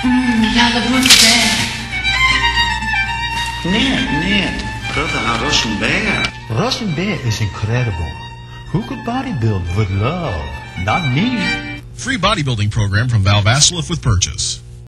Ja, dat moet zijn. Nee, brother, a Russian bear. Russian bear is incredible. Who could bodybuild with love? Not me. Free bodybuilding program from Val Vasilif with purchase.